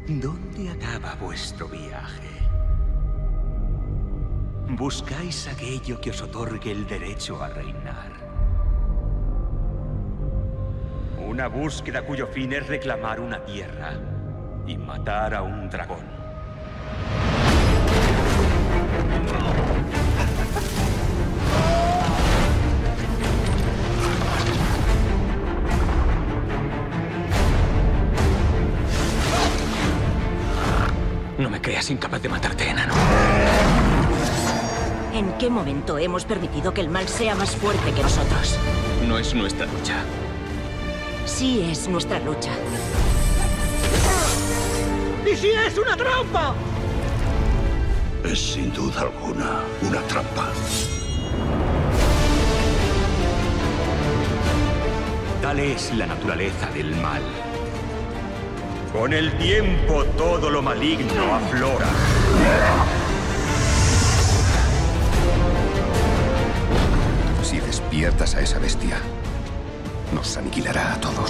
¿Dónde acaba vuestro viaje? Buscáis aquello que os otorgue el derecho a reinar. Una búsqueda cuyo fin es reclamar una tierra y matar a un dragón. No me creas incapaz de matarte, enano. ¿En qué momento hemos permitido que el mal sea más fuerte que nosotros? No es nuestra lucha. Sí es nuestra lucha. ¡Y si es una trampa! Es sin duda alguna una trampa. Tal es la naturaleza del mal. Con el tiempo todo lo maligno aflora. Si despiertas a esa bestia, nos aniquilará a todos.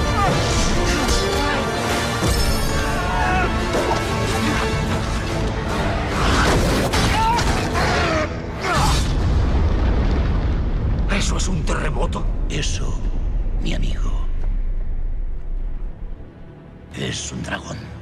¿Eso es un terremoto? Eso, mi amigo, es un dragón.